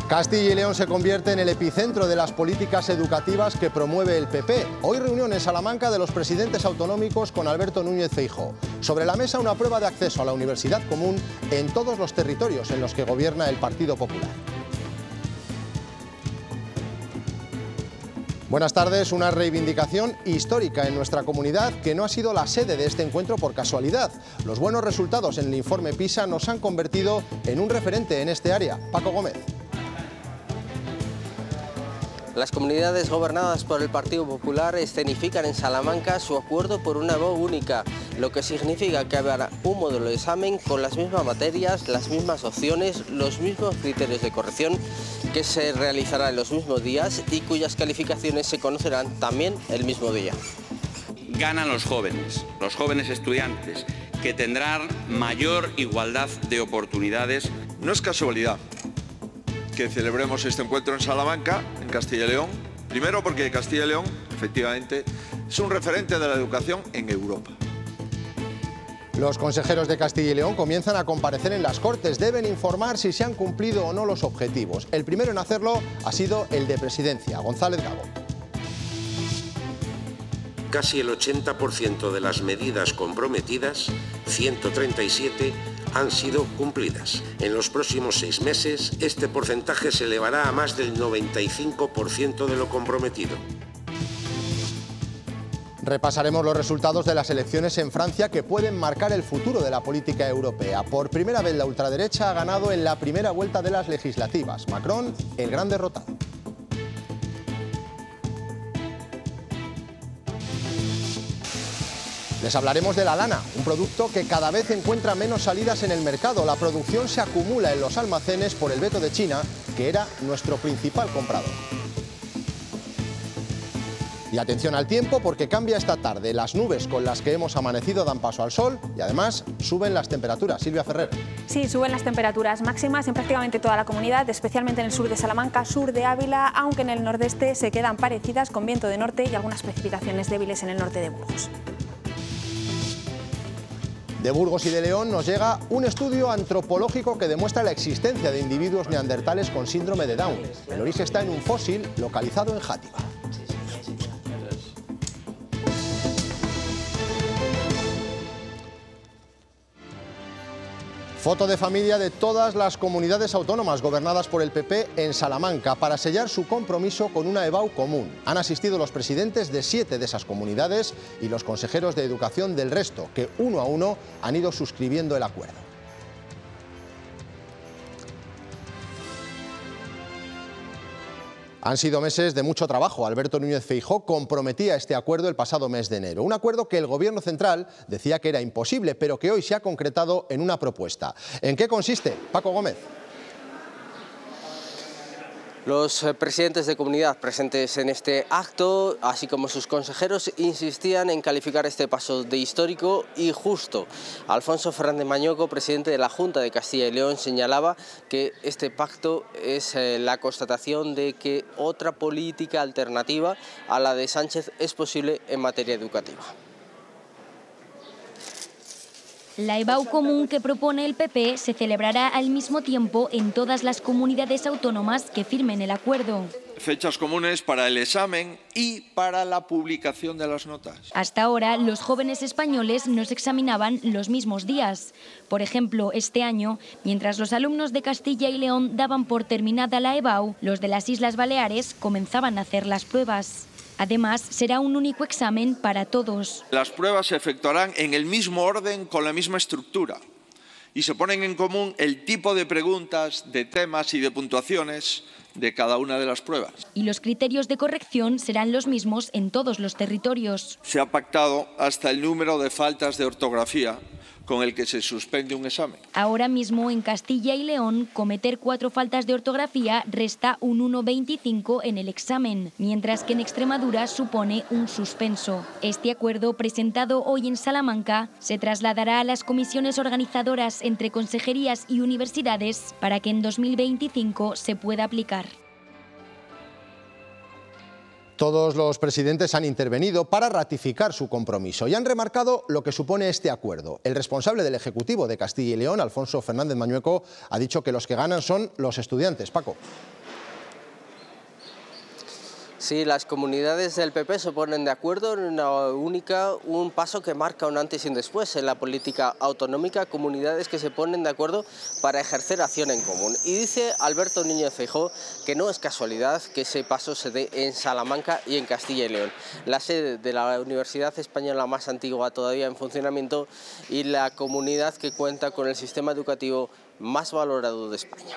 Castilla y León se convierte en el epicentro de las políticas educativas que promueve el PP. Hoy reunión en Salamanca de los presidentes autonómicos con Alberto Núñez Feijóo. Sobre la mesa una prueba de acceso a la universidad común en todos los territorios en los que gobierna el Partido Popular. Buenas tardes. Una reivindicación histórica en nuestra comunidad que no ha sido la sede de este encuentro por casualidad. Los buenos resultados en el informe PISA nos han convertido en un referente en este área. Paco Gómez. Las comunidades gobernadas por el Partido Popular escenifican en Salamanca su acuerdo por una voz única, lo que significa que habrá un modelo de examen con las mismas materias, las mismas opciones, los mismos criterios de corrección, que se realizará en los mismos días y cuyas calificaciones se conocerán también el mismo día. Ganan los jóvenes estudiantes, que tendrán mayor igualdad de oportunidades. No es casualidad que celebremos este encuentro en Salamanca, en Castilla y León. Primero porque Castilla y León, efectivamente, es un referente de la educación en Europa. Los consejeros de Castilla y León comienzan a comparecer en las Cortes. Deben informar si se han cumplido o no los objetivos. El primero en hacerlo ha sido el de Presidencia, González Gago. Casi el 80% de las medidas comprometidas, 137, han sido cumplidas. En los próximos 6 meses, este porcentaje se elevará a más del 95% de lo comprometido. Repasaremos los resultados de las elecciones en Francia que pueden marcar el futuro de la política europea. Por primera vez la ultraderecha ha ganado en la primera vuelta de las legislativas. Macron, el gran derrotado. Les hablaremos de la lana, un producto que cada vez encuentra menos salidas en el mercado. La producción se acumula en los almacenes por el veto de China, que era nuestro principal comprador. Y atención al tiempo, porque cambia esta tarde. Las nubes con las que hemos amanecido dan paso al sol y además suben las temperaturas. Silvia Ferrer. Sí, suben las temperaturas máximas en prácticamente toda la comunidad, especialmente en el sur de Salamanca, sur de Ávila, aunque en el nordeste se quedan parecidas con viento de norte y algunas precipitaciones débiles en el norte de Burgos. De Burgos y de León nos llega un estudio antropológico que demuestra la existencia de individuos neandertales con síndrome de Down. El origen está en un fósil localizado en Játiva. Foto de familia de todas las comunidades autónomas gobernadas por el PP en Salamanca para sellar su compromiso con una EBAU común. Han asistido los presidentes de 7 de esas comunidades y los consejeros de educación del resto, que uno a uno han ido suscribiendo el acuerdo. Han sido meses de mucho trabajo. Alberto Núñez Feijóo comprometía este acuerdo el pasado mes de enero. Un acuerdo que el Gobierno central decía que era imposible, pero que hoy se ha concretado en una propuesta. ¿En qué consiste? Paco Gómez. Los presidentes de comunidad presentes en este acto, así como sus consejeros, insistían en calificar este paso de histórico y justo. Alfonso Fernández Mañueco, presidente de la Junta de Castilla y León, señalaba que este pacto es la constatación de que otra política alternativa a la de Sánchez es posible en materia educativa. La EBAU común que propone el PP se celebrará al mismo tiempo en todas las comunidades autónomas que firmen el acuerdo. Fechas comunes para el examen y para la publicación de las notas. Hasta ahora, los jóvenes españoles no se examinaban los mismos días. Por ejemplo, este año, mientras los alumnos de Castilla y León daban por terminada la EBAU, los de las Islas Baleares comenzaban a hacer las pruebas. Además, será un único examen para todos. Las pruebas se efectuarán en el mismo orden, con la misma estructura, y se ponen en común el tipo de preguntas, de temas y de puntuaciones de cada una de las pruebas. Y los criterios de corrección serán los mismos en todos los territorios. Se ha pactado hasta el número de faltas de ortografía con el que se suspende un examen. Ahora mismo en Castilla y León, cometer 4 faltas de ortografía resta un 1,25 en el examen, mientras que en Extremadura supone un suspenso. Este acuerdo, presentado hoy en Salamanca, se trasladará a las comisiones organizadoras entre consejerías y universidades para que en 2025 se pueda aplicar. Todos los presidentes han intervenido para ratificar su compromiso y han remarcado lo que supone este acuerdo. El responsable del Ejecutivo de Castilla y León, Alfonso Fernández Mañueco, ha dicho que los que ganan son los estudiantes. Paco. Sí, las comunidades del PP se ponen de acuerdo en un paso que marca un antes y un después en la política autonómica, comunidades que se ponen de acuerdo para ejercer acción en común. Y dice Alberto Núñez Feijóo que no es casualidad que ese paso se dé en Salamanca y en Castilla y León, la sede de la Universidad Española más antigua todavía en funcionamiento y la comunidad que cuenta con el sistema educativo más valorado de España.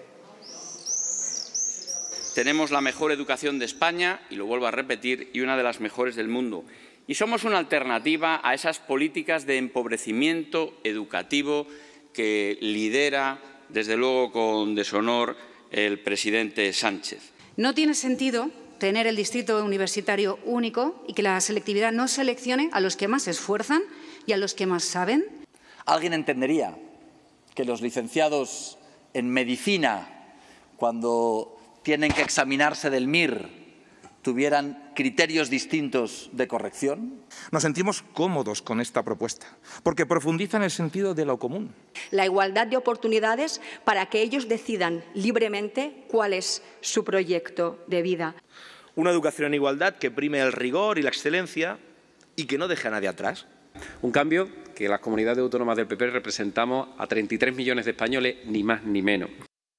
Tenemos la mejor educación de España, y lo vuelvo a repetir, y una de las mejores del mundo. Y somos una alternativa a esas políticas de empobrecimiento educativo que lidera, desde luego con deshonor, el presidente Sánchez. No tiene sentido tener el distrito universitario único y que la selectividad no seleccione a los que más se esfuerzan y a los que más saben. ¿Alguien entendería que los licenciados en medicina, cuando tienen que examinarse del MIR, tuvieran criterios distintos de corrección? Nos sentimos cómodos con esta propuesta, porque profundiza en el sentido de lo común. La igualdad de oportunidades para que ellos decidan libremente cuál es su proyecto de vida. Una educación en igualdad que prime el rigor y la excelencia y que no deje a nadie atrás. Un cambio que las comunidades autónomas del PP representamos a 33 millones de españoles, ni más ni menos.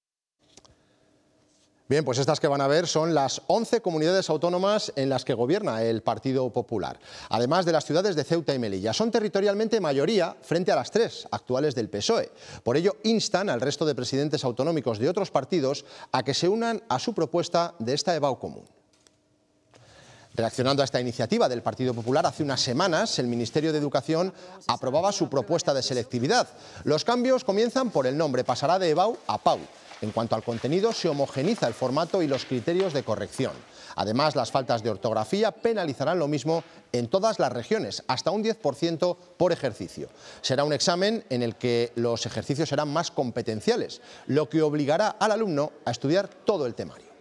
Bien, pues estas que van a ver son las 11 comunidades autónomas en las que gobierna el Partido Popular, además de las ciudades de Ceuta y Melilla. Son territorialmente mayoría frente a las 3 actuales del PSOE. Por ello, instan al resto de presidentes autonómicos de otros partidos a que se unan a su propuesta de esta EBAU común. Reaccionando a esta iniciativa del Partido Popular, hace unas semanas el Ministerio de Educación aprobaba su propuesta de selectividad. Los cambios comienzan por el nombre, pasará de EBAU a PAU. En cuanto al contenido, se homogeniza el formato y los criterios de corrección. Además, las faltas de ortografía penalizarán lo mismo en todas las regiones, hasta un 10% por ejercicio. Será un examen en el que los ejercicios serán más competenciales, lo que obligará al alumno a estudiar todo el temario.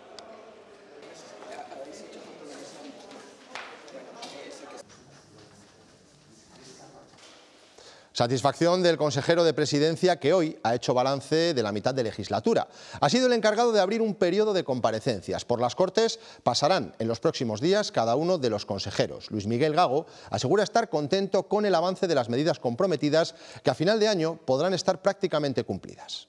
Satisfacción del consejero de Presidencia, que hoy ha hecho balance de la mitad de legislatura. Ha sido el encargado de abrir un periodo de comparecencias. Por las Cortes pasarán en los próximos días cada uno de los consejeros. Luis Miguel Gago asegura estar contento con el avance de las medidas comprometidas, que a final de año podrán estar prácticamente cumplidas.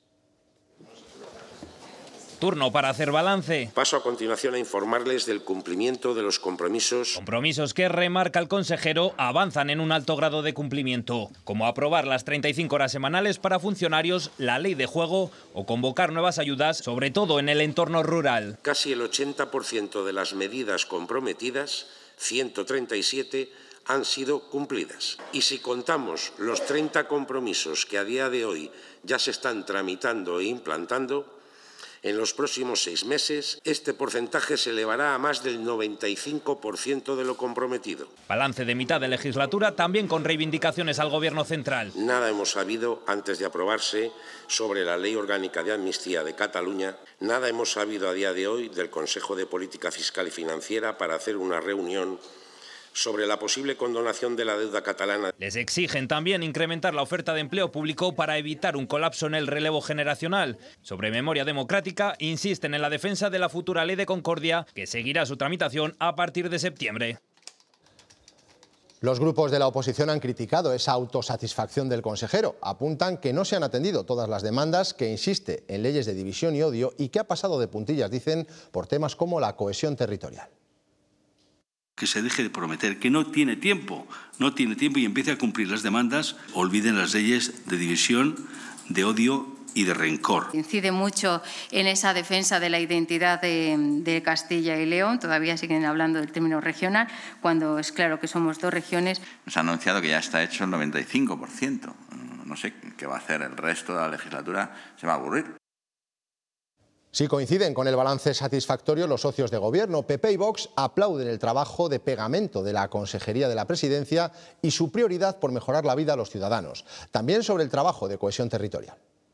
Turno para hacer balance. Paso a continuación a informarles del cumplimiento de los compromisos. Compromisos que, remarca el consejero, avanzan en un alto grado de cumplimiento, como aprobar las 35 horas semanales para funcionarios, la ley de juego o convocar nuevas ayudas, sobre todo en el entorno rural. Casi el 80% de las medidas comprometidas, 137, han sido cumplidas. Y si contamos los 30 compromisos que a día de hoy ya se están tramitando e implantando, en los próximos 6 meses, este porcentaje se elevará a más del 95% de lo comprometido. Balance de mitad de legislatura, también con reivindicaciones al Gobierno central. Nada hemos sabido antes de aprobarse sobre la Ley Orgánica de Amnistía de Cataluña. Nada hemos sabido a día de hoy del Consejo de Política Fiscal y Financiera para hacer una reunión sobre la posible condonación de la deuda catalana. Les exigen también incrementar la oferta de empleo público para evitar un colapso en el relevo generacional. Sobre memoria democrática, insisten en la defensa de la futura Ley de Concordia, que seguirá su tramitación a partir de septiembre. Los grupos de la oposición han criticado esa autosatisfacción del consejero. Apuntan que no se han atendido todas las demandas, que insiste en leyes de división y odio y que ha pasado de puntillas, dicen, por temas como la cohesión territorial. Que se deje de prometer, que no tiene tiempo y empiece a cumplir las demandas, olviden las leyes de división, de odio y de rencor. Incide mucho en esa defensa de la identidad de Castilla y León, todavía siguen hablando del término regional, cuando es claro que somos 2 regiones. Nos ha anunciado que ya está hecho el 95%. No sé qué va a hacer el resto de la legislatura, se va a aburrir. Si coinciden con el balance satisfactorio los socios de gobierno. PP y Vox aplauden el trabajo de pegamento de la Consejería de la Presidencia y su prioridad por mejorar la vida a los ciudadanos. También sobre el trabajo de cohesión territorial.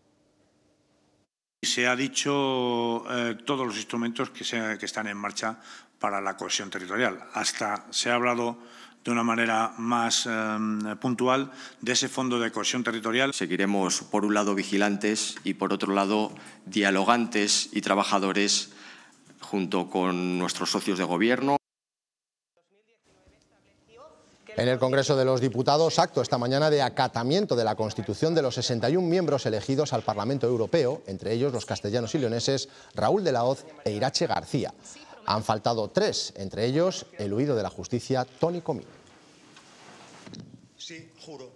Se ha dicho todos los instrumentos que están en marcha para la cohesión territorial. Hasta se ha hablado de una manera más puntual de ese fondo de cohesión territorial. Seguiremos, por un lado, vigilantes y, por otro lado, dialogantes y trabajadores junto con nuestros socios de gobierno. En el Congreso de los Diputados, acto esta mañana de acatamiento de la Constitución de los 61 miembros elegidos al Parlamento Europeo, entre ellos los castellanos y leoneses Raúl de la Hoz e Irache García. Han faltado 3, entre ellos el huido de la justicia Toni Comín. Sí, juro.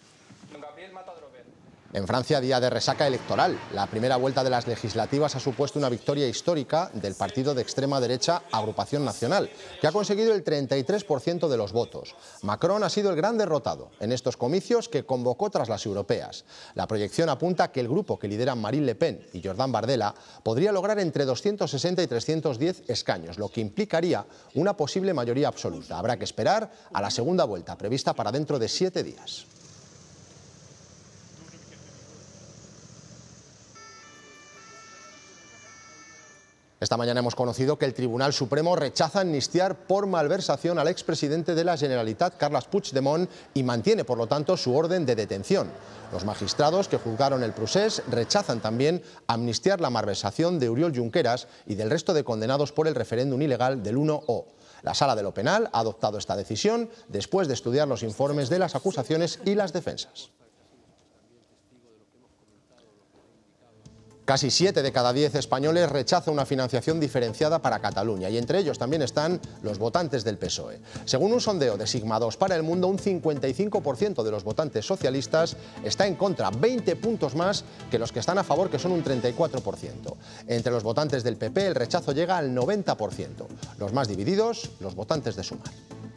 En Francia, día de resaca electoral. La primera vuelta de las legislativas ha supuesto una victoria histórica del partido de extrema derecha Agrupación Nacional, que ha conseguido el 33% de los votos. Macron ha sido el gran derrotado en estos comicios que convocó tras las europeas. La proyección apunta que el grupo que lideran Marine Le Pen y Jordan Bardella podría lograr entre 260 y 310 escaños, lo que implicaría una posible mayoría absoluta. Habrá que esperar a la segunda vuelta, prevista para dentro de 7 días. Esta mañana hemos conocido que el Tribunal Supremo rechaza amnistiar por malversación al expresidente de la Generalitat, Carles Puigdemont, y mantiene, por lo tanto, su orden de detención. Los magistrados que juzgaron el procés rechazan también amnistiar la malversación de Oriol Junqueras y del resto de condenados por el referéndum ilegal del 1O. La Sala de lo Penal ha adoptado esta decisión después de estudiar los informes de las acusaciones y las defensas. Casi 7 de cada 10 españoles rechazan una financiación diferenciada para Cataluña y entre ellos también están los votantes del PSOE. Según un sondeo de Sigma 2 para El Mundo, un 55% de los votantes socialistas está en contra, 20 puntos más que los que están a favor, que son un 34%. Entre los votantes del PP el rechazo llega al 90%. Los más divididos, los votantes de Sumar.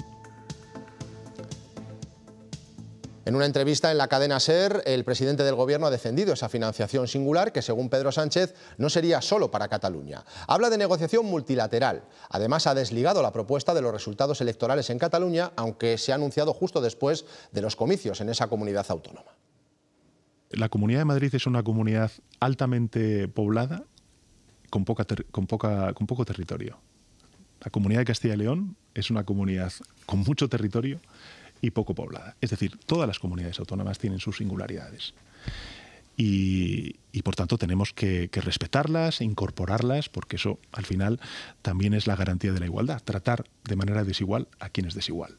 En una entrevista en la cadena SER, el presidente del Gobierno ha defendido esa financiación singular que, según Pedro Sánchez, no sería solo para Cataluña. Habla de negociación multilateral. Además, ha desligado la propuesta de los resultados electorales en Cataluña, aunque se ha anunciado justo después de los comicios en esa comunidad autónoma. La Comunidad de Madrid es una comunidad altamente poblada, con poco territorio. La Comunidad de Castilla y León es una comunidad con mucho territorio y poco poblada. Es decir, todas las comunidades autónomas tienen sus singularidades. Y por tanto tenemos que respetarlas e incorporarlas, porque eso al final también es la garantía de la igualdad, tratar de manera desigual a quien es desigual.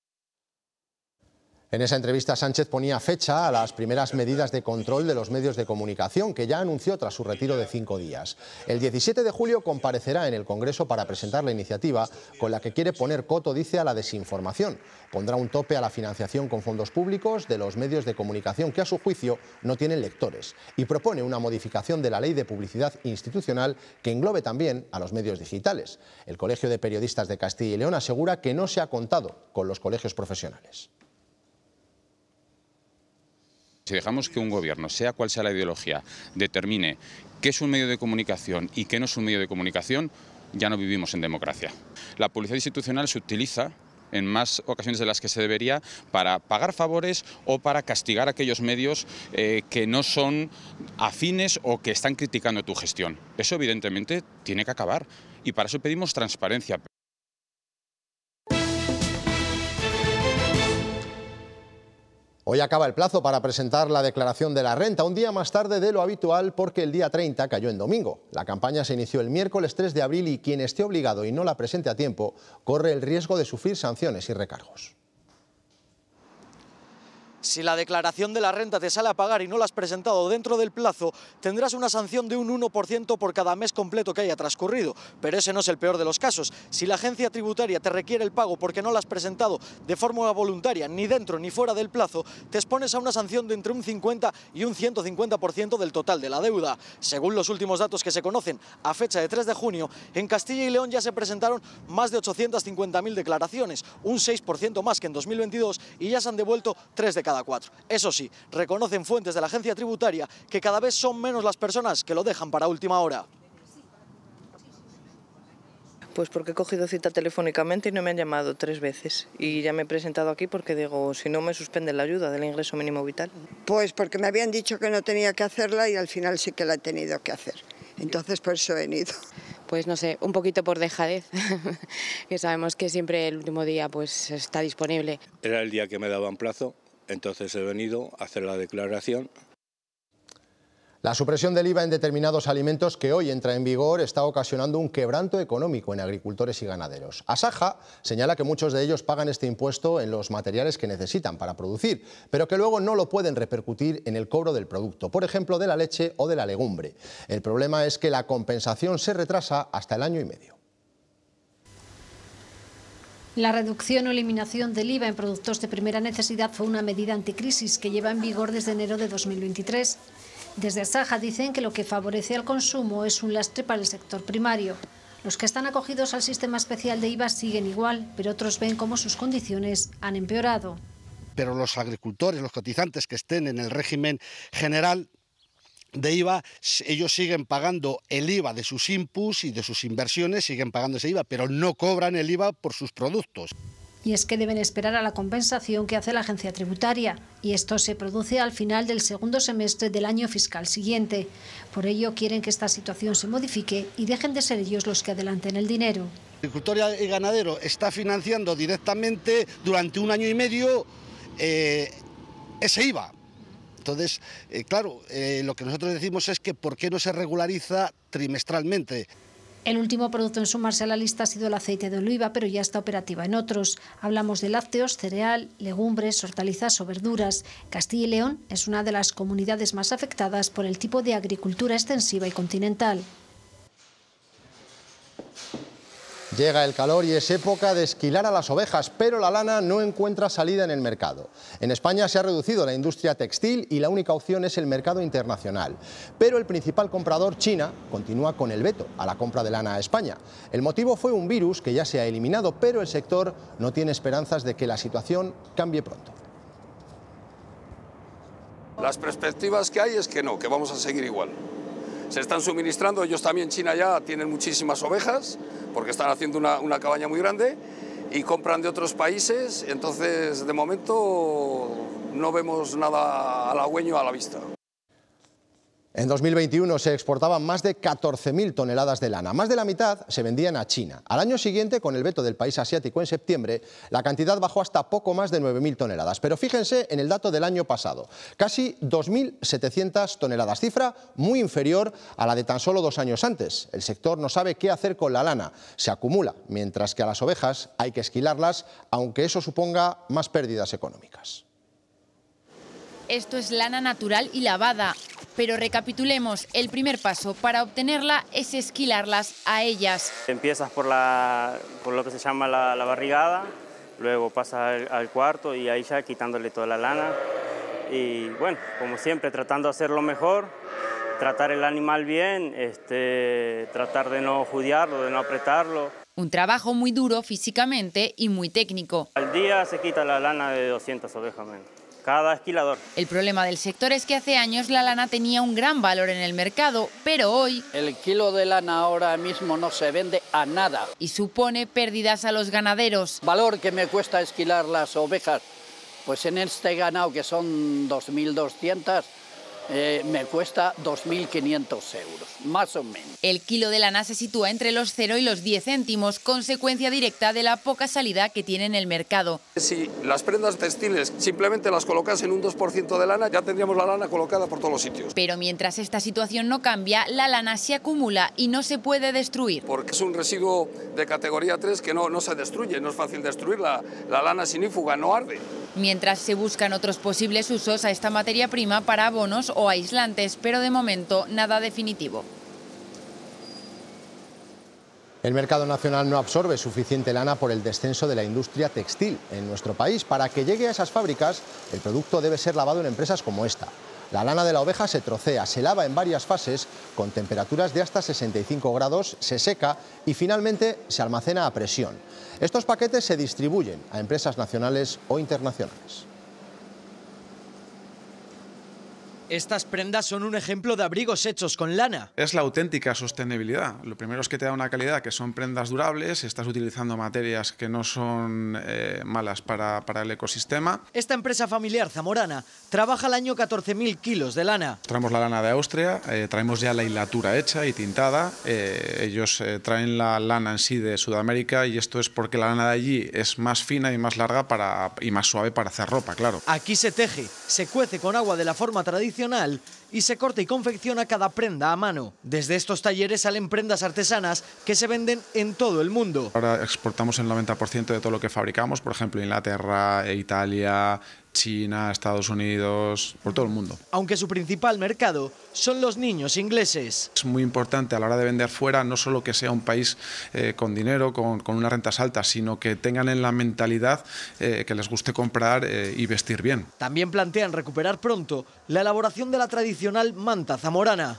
En esa entrevista Sánchez ponía fecha a las primeras medidas de control de los medios de comunicación que ya anunció tras su retiro de 5 días. El 17 de julio comparecerá en el Congreso para presentar la iniciativa con la que quiere poner coto, dice, a la desinformación. Pondrá un tope a la financiación con fondos públicos de los medios de comunicación que a su juicio no tienen lectores y propone una modificación de la Ley de Publicidad Institucional que englobe también a los medios digitales. El Colegio de Periodistas de Castilla y León asegura que no se ha contado con los colegios profesionales. Si dejamos que un gobierno, sea cual sea la ideología, determine qué es un medio de comunicación y qué no es un medio de comunicación, ya no vivimos en democracia. La publicidad institucional se utiliza en más ocasiones de las que se debería para pagar favores o para castigar a aquellos medios que no son afines o que están criticando tu gestión. Eso evidentemente tiene que acabar y para eso pedimos transparencia. Hoy acaba el plazo para presentar la declaración de la renta, un día más tarde de lo habitual porque el día 30 cayó en domingo. La campaña se inició el miércoles 3 de abril y quien esté obligado y no la presente a tiempo corre el riesgo de sufrir sanciones y recargos. Si la declaración de la renta te sale a pagar y no la has presentado dentro del plazo, tendrás una sanción de un 1% por cada mes completo que haya transcurrido. Pero ese no es el peor de los casos. Si la agencia tributaria te requiere el pago porque no la has presentado de forma voluntaria, ni dentro ni fuera del plazo, te expones a una sanción de entre un 50 y un 150% del total de la deuda. Según los últimos datos que se conocen, a fecha de 3 de junio, en Castilla y León ya se presentaron más de 850.000 declaraciones, un 6% más que en 2022, y ya se han devuelto 3 de cada 4. Eso sí, reconocen fuentes de la agencia tributaria que cada vez son menos las personas que lo dejan para última hora. Pues porque he cogido cita telefónicamente y no me han llamado 3 veces. Y ya me he presentado aquí porque digo, si no me suspenden la ayuda del ingreso mínimo vital. Pues porque me habían dicho que no tenía que hacerla y al final sí que la he tenido que hacer. Entonces por eso he venido. Pues no sé, un poquito por dejadez, que sabemos que siempre el último día pues está disponible. Era el día que me daban plazo. Entonces he venido a hacer la declaración. La supresión del IVA en determinados alimentos que hoy entra en vigor está ocasionando un quebranto económico en agricultores y ganaderos. Asaja señala que muchos de ellos pagan este impuesto en los materiales que necesitan para producir, pero que luego no lo pueden repercutir en el cobro del producto, por ejemplo, de la leche o de la legumbre. El problema es que la compensación se retrasa hasta el año y medio. La reducción o eliminación del IVA en productos de primera necesidad fue una medida anticrisis que lleva en vigor desde enero de 2023. Desde Asaja dicen que lo que favorece al consumo es un lastre para el sector primario. Los que están acogidos al sistema especial de IVA siguen igual, pero otros ven cómo sus condiciones han empeorado. Pero los agricultores, los cotizantes que estén en el régimen general de IVA, ellos siguen pagando el IVA de sus inputs y de sus inversiones, siguen pagando ese IVA, pero no cobran el IVA por sus productos. Y es que deben esperar a la compensación que hace la agencia tributaria, y esto se produce al final del segundo semestre del año fiscal siguiente. Por ello quieren que esta situación se modifique y dejen de ser ellos los que adelanten el dinero. El agricultor y ganadero está financiando directamente durante un año y medio ese IVA. Entonces, claro, lo que nosotros decimos es que ¿por qué no se regulariza trimestralmente? El último producto en sumarse a la lista ha sido el aceite de oliva, pero ya está operativa en otros. Hablamos de lácteos, cereal, legumbres, hortalizas o verduras. Castilla y León es una de las comunidades más afectadas por el tipo de agricultura extensiva y continental. Llega el calor y es época de esquilar a las ovejas, pero la lana no encuentra salida en el mercado. En España se ha reducido la industria textil y la única opción es el mercado internacional. Pero el principal comprador, China, continúa con el veto a la compra de lana a España. El motivo fue un virus que ya se ha eliminado, pero el sector no tiene esperanzas de que la situación cambie pronto. Las perspectivas que hay es que no, que vamos a seguir igual. Se están suministrando, ellos también, China ya tienen muchísimas ovejas, porque están haciendo una cabaña muy grande y compran de otros países, entonces de momento no vemos nada halagüeño a la vista. En 2021 se exportaban más de 14.000 toneladas de lana. Más de la mitad se vendían a China. Al año siguiente, con el veto del país asiático en septiembre, la cantidad bajó hasta poco más de 9.000 toneladas. Pero fíjense en el dato del año pasado. Casi 2.700 toneladas, cifra muy inferior a la de tan solo 2 años antes. El sector no sabe qué hacer con la lana. Se acumula, mientras que a las ovejas hay que esquilarlas, aunque eso suponga más pérdidas económicas. Esto es lana natural y lavada, pero recapitulemos, el primer paso para obtenerla es esquilarlas a ellas. Empiezas por lo que se llama la barrigada, luego pasas al cuarto y ahí ya quitándole toda la lana. Y bueno, como siempre, tratando de hacerlo mejor, tratar el animal bien, tratar de no judiarlo, de no apretarlo. Un trabajo muy duro físicamente y muy técnico. Al día se quita la lana de 200 ovejas menos. Cada esquilador. El problema del sector es que hace años la lana tenía un gran valor en el mercado, pero hoy el kilo de lana ahora mismo no se vende a nada. Y supone pérdidas a los ganaderos. Valor que me cuesta esquilar las ovejas, pues en este ganado que son 2.200, me cuesta 2.500 euros, más o menos. El kilo de lana se sitúa entre los 0 y los 10 céntimos, consecuencia directa de la poca salida que tiene en el mercado. Si las prendas textiles simplemente las colocas en un 2% de lana, ya tendríamos la lana colocada por todos los sitios. Pero mientras esta situación no cambia, la lana se acumula y no se puede destruir. Porque es un residuo de categoría 3 que no se destruye, no es fácil destruirla. La lana sinífuga no arde. Mientras se buscan otros posibles usos a esta materia prima para abonos o aislantes, pero de momento nada definitivo. El mercado nacional no absorbe suficiente lana por el descenso de la industria textil en nuestro país. Para que llegue a esas fábricas, el producto debe ser lavado en empresas como esta. La lana de la oveja se trocea, se lava en varias fases con temperaturas de hasta 65 grados, se seca y finalmente se almacena a presión. Estos paquetes se distribuyen a empresas nacionales o internacionales. Estas prendas son un ejemplo de abrigos hechos con lana. Es la auténtica sostenibilidad. Lo primero es que te da una calidad, que son prendas durables, estás utilizando materias que no son malas para el ecosistema. Esta empresa familiar zamorana trabaja al año 14.000 kilos de lana. Traemos la lana de Austria, traemos ya la hilatura hecha y tintada. Ellos traen la lana en sí de Sudamérica y esto es porque la lana de allí es más fina y más larga y más suave para hacer ropa, claro. Aquí se teje, se cuece con agua de la forma tradicional y se corta y confecciona cada prenda a mano. Desde estos talleres salen prendas artesanas que se venden en todo el mundo. Ahora exportamos el 90% de todo lo que fabricamos, por ejemplo, Inglaterra, Italia, China, Estados Unidos, por todo el mundo. Aunque su principal mercado son los niños ingleses. Es muy importante a la hora de vender fuera no solo que sea un país con dinero, con unas rentas altas, sino que tengan en la mentalidad que les guste comprar y vestir bien. También plantean recuperar pronto la elaboración de la tradicional manta zamorana.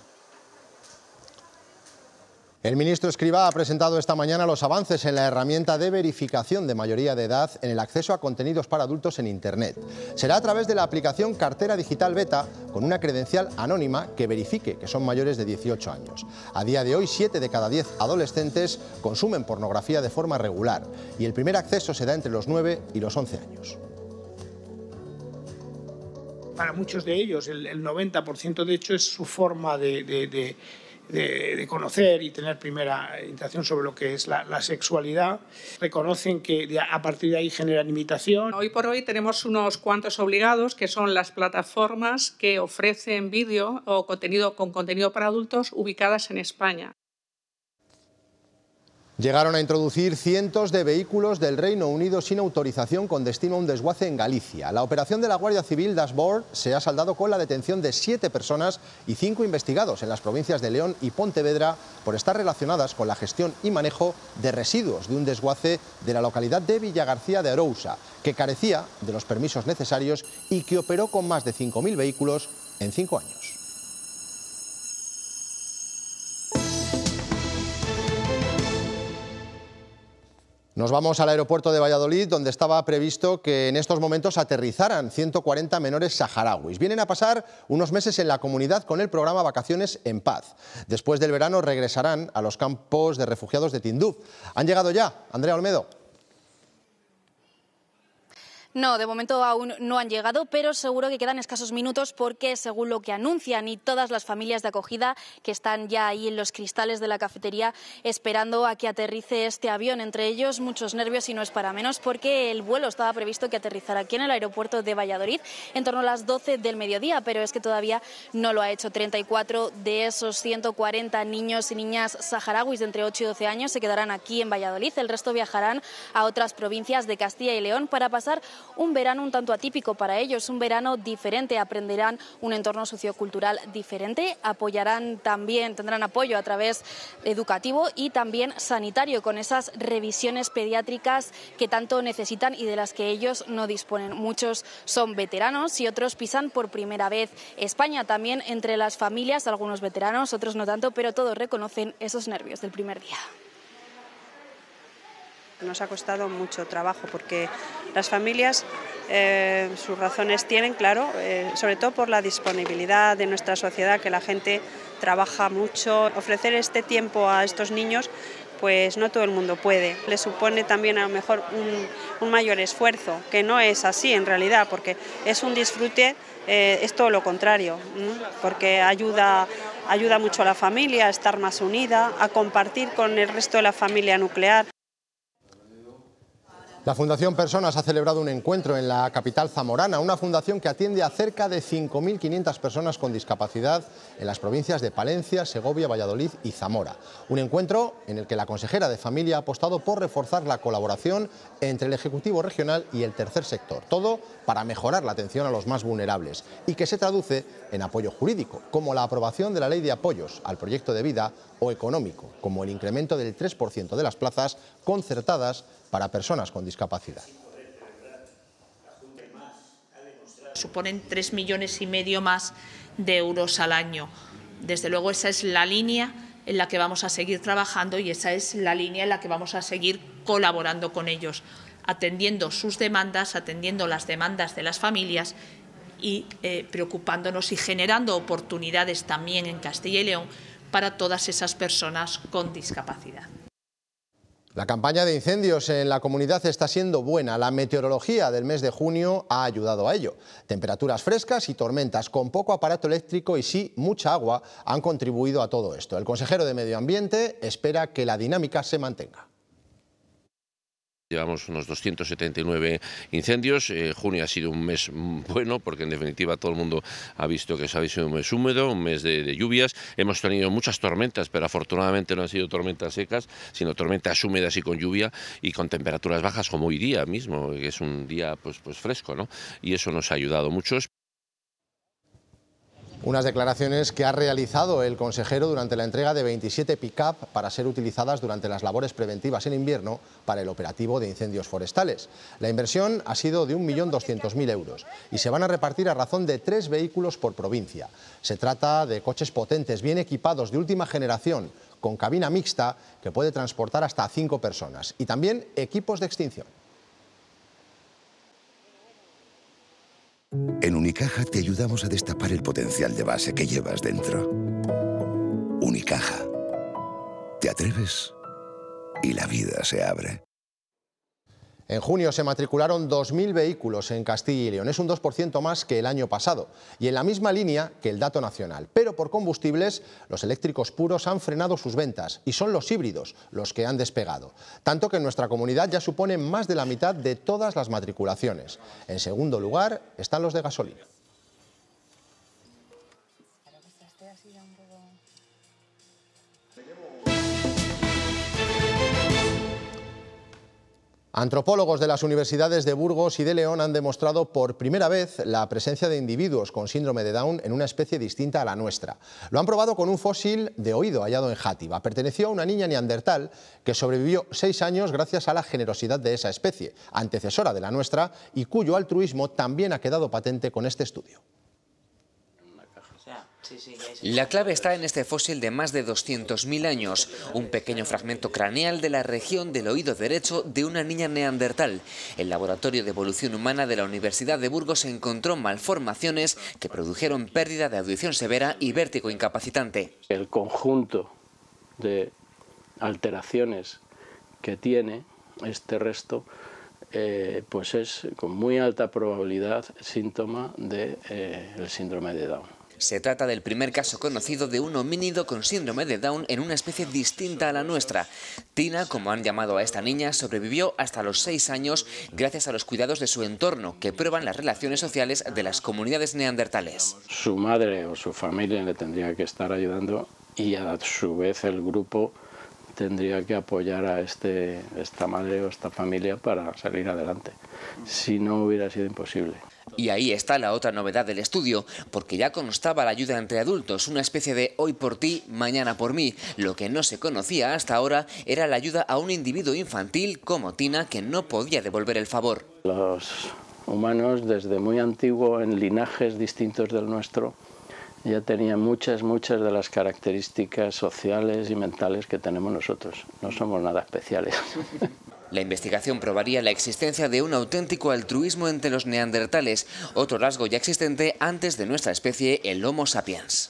El ministro Escrivá ha presentado esta mañana los avances en la herramienta de verificación de mayoría de edad en el acceso a contenidos para adultos en Internet. Será a través de la aplicación Cartera Digital Beta con una credencial anónima que verifique que son mayores de 18 años. A día de hoy, 7 de cada 10 adolescentes consumen pornografía de forma regular y el primer acceso se da entre los 9 y los 11 años. Para muchos de ellos, el 90% de hecho es su forma de conocer y tener primera interacción sobre lo que es la sexualidad. Reconocen que a partir de ahí generan imitación. Hoy por hoy tenemos unos cuantos obligados, que son las plataformas que ofrecen vídeo o contenido con contenido para adultos ubicadas en España. Llegaron a introducir cientos de vehículos del Reino Unido sin autorización con destino a un desguace en Galicia. La operación de la Guardia Civil Dashboard se ha saldado con la detención de 7 personas y 5 investigados en las provincias de León y Pontevedra por estar relacionadas con la gestión y manejo de residuos de un desguace de la localidad de Villagarcía de Arousa, que carecía de los permisos necesarios y que operó con más de 5.000 vehículos en 5 años. Nos vamos al aeropuerto de Valladolid, donde estaba previsto que en estos momentos aterrizaran 140 menores saharauis. Vienen a pasar unos meses en la comunidad con el programa Vacaciones en Paz. Después del verano regresarán a los campos de refugiados de Tinduf. ¿Han llegado ya? Andrea Olmedo. No, de momento aún no han llegado, pero seguro que quedan escasos minutos porque, según lo que anuncian y todas las familias de acogida que están ya ahí en los cristales de la cafetería esperando a que aterrice este avión, entre ellos muchos nervios y no es para menos porque el vuelo estaba previsto que aterrizara aquí en el aeropuerto de Valladolid en torno a las 12 del mediodía, pero es que todavía no lo ha hecho. 34 de esos 140 niños y niñas saharauis de entre 8 y 12 años se quedarán aquí en Valladolid, el resto viajarán a otras provincias de Castilla y León para pasar un verano un tanto atípico para ellos, un verano diferente, aprenderán un entorno sociocultural diferente, tendrán apoyo a través educativo y también sanitario, con esas revisiones pediátricas que tanto necesitan y de las que ellos no disponen. Muchos son veteranos y otros pisan por primera vez España, también entre las familias, algunos veteranos, otros no tanto, pero todos reconocen esos nervios del primer día. Nos ha costado mucho trabajo porque las familias sus razones tienen, claro, sobre todo por la disponibilidad de nuestra sociedad, que la gente trabaja mucho. Ofrecer este tiempo a estos niños, pues no todo el mundo puede. Les supone también a lo mejor un mayor esfuerzo, que no es así en realidad, porque es un disfrute, es todo lo contrario, porque ayuda mucho a la familia a estar más unida, a compartir con el resto de la familia nuclear. La Fundación Personas ha celebrado un encuentro en la capital zamorana, una fundación que atiende a cerca de 5.500 personas con discapacidad en las provincias de Palencia, Segovia, Valladolid y Zamora. Un encuentro en el que la consejera de Familia ha apostado por reforzar la colaboración entre el Ejecutivo regional y el tercer sector. Todo para mejorar la atención a los más vulnerables y que se traduce en apoyo jurídico, como la aprobación de la Ley de Apoyos al Proyecto de Vida, o económico, como el incremento del 3% de las plazas concertadas para personas con discapacidad. Suponen 3,5 millones más de euros al año. Desde luego esa es la línea en la que vamos a seguir trabajando y esa es la línea en la que vamos a seguir colaborando con ellos, atendiendo sus demandas, atendiendo las demandas de las familias y preocupándonos y generando oportunidades también en Castilla y León para todas esas personas con discapacidad. La campaña de incendios en la comunidad está siendo buena. La meteorología del mes de junio ha ayudado a ello. Temperaturas frescas y tormentas con poco aparato eléctrico y sí mucha agua han contribuido a todo esto. El consejero de Medio Ambiente espera que la dinámica se mantenga. Llevamos unos 279 incendios. Junio ha sido un mes bueno porque en definitiva todo el mundo ha visto que ha sido un mes húmedo, un mes de lluvias. Hemos tenido muchas tormentas, pero afortunadamente no han sido tormentas secas, sino tormentas húmedas y con lluvia y con temperaturas bajas como hoy día mismo, que es un día pues fresco, ¿no? Y eso nos ha ayudado mucho. Unas declaraciones que ha realizado el consejero durante la entrega de 27 pick-up para ser utilizadas durante las labores preventivas en invierno para el operativo de incendios forestales. La inversión ha sido de 1.200.000 euros y se van a repartir a razón de 3 vehículos por provincia. Se trata de coches potentes, bien equipados, de última generación, con cabina mixta que puede transportar hasta 5 personas y también equipos de extinción. En Unicaja te ayudamos a destapar el potencial de base que llevas dentro. Unicaja. Te atreves y la vida se abre. En junio se matricularon 2.000 vehículos en Castilla y León. Es un 2% más que el año pasado y en la misma línea que el dato nacional. Pero por combustibles, los eléctricos puros han frenado sus ventas y son los híbridos los que han despegado. Tanto que en nuestra comunidad ya suponen más de la mitad de todas las matriculaciones. En segundo lugar están los de gasolina. Antropólogos de las universidades de Burgos y de León han demostrado por primera vez la presencia de individuos con síndrome de Down en una especie distinta a la nuestra. Lo han probado con un fósil de oído hallado en Játiva. Perteneció a una niña neandertal que sobrevivió 6 años gracias a la generosidad de esa especie, antecesora de la nuestra y cuyo altruismo también ha quedado patente con este estudio. La clave está en este fósil de más de 200.000 años, un pequeño fragmento craneal de la región del oído derecho de una niña neandertal. El Laboratorio de Evolución Humana de la Universidad de Burgos encontró malformaciones que produjeron pérdida de audición severa y vértigo incapacitante. El conjunto de alteraciones que tiene este resto pues es con muy alta probabilidad síntoma del síndrome de Down. Se trata del primer caso conocido de un homínido con síndrome de Down en una especie distinta a la nuestra. Tina, como han llamado a esta niña, sobrevivió hasta los 6 años gracias a los cuidados de su entorno, que prueban las relaciones sociales de las comunidades neandertales. Su madre o su familia le tendría que estar ayudando y a su vez el grupo tendría que apoyar a esta madre o esta familia para salir adelante. Si no, hubiera sido imposible. Y ahí está la otra novedad del estudio, porque ya constaba la ayuda entre adultos, una especie de hoy por ti, mañana por mí. Lo que no se conocía hasta ahora era la ayuda a un individuo infantil como Tina, que no podía devolver el favor. Los humanos, desde muy antiguo, en linajes distintos del nuestro, ya tenían muchas de las características sociales y mentales que tenemos nosotros. No somos nada especiales. La investigación probaría la existencia de un auténtico altruismo entre los neandertales, otro rasgo ya existente antes de nuestra especie, el Homo sapiens.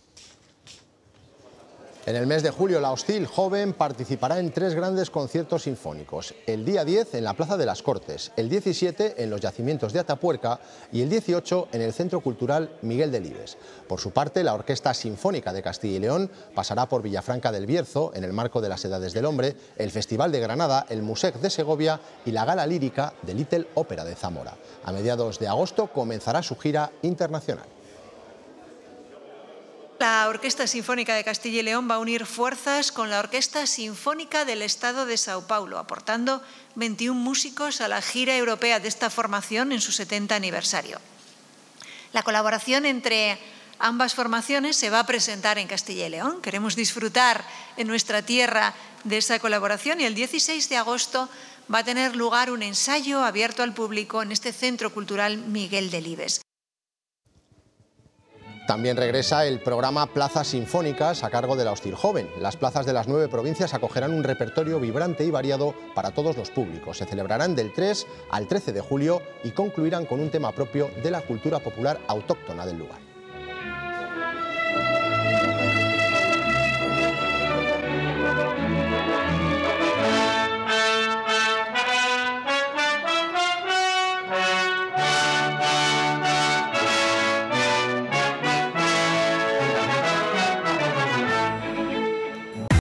En el mes de julio, la Hostil Joven participará en 3 grandes conciertos sinfónicos. El día 10 en la Plaza de las Cortes, el 17 en los yacimientos de Atapuerca y el 18 en el Centro Cultural Miguel Delibes. Por su parte, la Orquesta Sinfónica de Castilla y León pasará por Villafranca del Bierzo en el marco de las Edades del Hombre, el Festival de Granada, el Musec de Segovia y la Gala Lírica de Little Ópera de Zamora. A mediados de agosto comenzará su gira internacional. La Orquesta Sinfónica de Castilla y León va a unir fuerzas con la Orquesta Sinfónica del Estado de Sao Paulo, aportando 21 músicos a la gira europea de esta formación en su 70 aniversario. La colaboración entre ambas formaciones se va a presentar en Castilla y León. Queremos disfrutar en nuestra tierra de esa colaboración y el 16 de agosto va a tener lugar un ensayo abierto al público en este Centro Cultural Miguel Delibes. También regresa el programa Plazas Sinfónicas a cargo de la Hostil Joven. Las plazas de las 9 provincias acogerán un repertorio vibrante y variado para todos los públicos. Se celebrarán del 3 al 13 de julio y concluirán con un tema propio de la cultura popular autóctona del lugar.